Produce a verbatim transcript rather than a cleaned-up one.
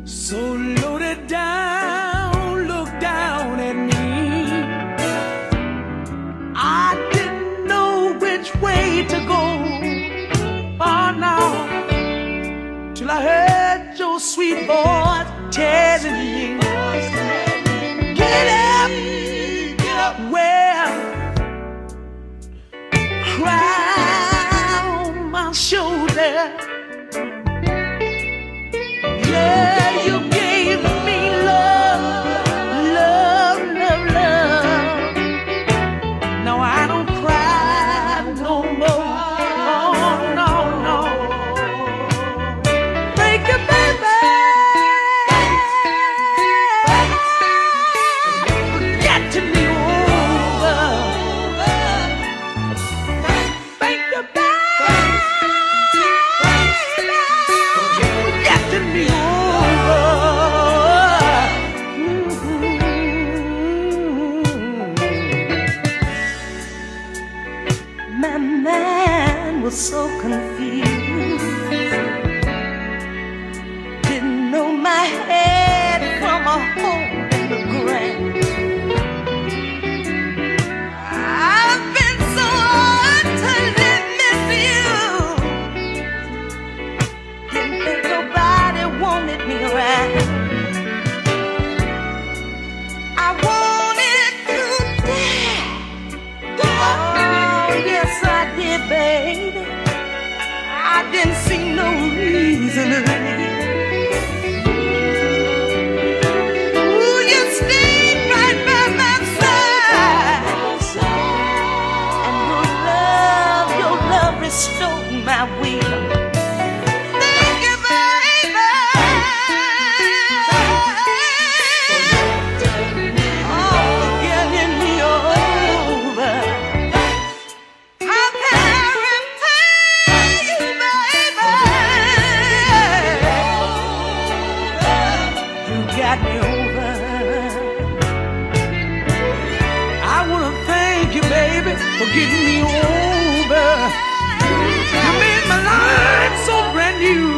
So loaded down, look down at me. I didn't know which way to go. Oh no, till I heard your sweet voice telling me, get up, get up, well, cry on my shoulder. Yeah, you gave me love, love, love, love. No, I don't cry no more. Oh, no, no. Thank you, baby. Getting me over. Thank you, baby. Getting me over. My mind was so confused, didn't know my head from a hole in the ground. I've been so utterly miss you, didn't think nobody wanted me around. I wanted to die. Oh, yes, I did, baby. I didn't see no reason to leave. Ooh, you stayed right by my side, and your love, your love restored my will. Thank you, baby. Oh, for getting me over. How can I repay you, baby? You got me over. I wanna thank you, baby, for getting me over. You made my life so brand new.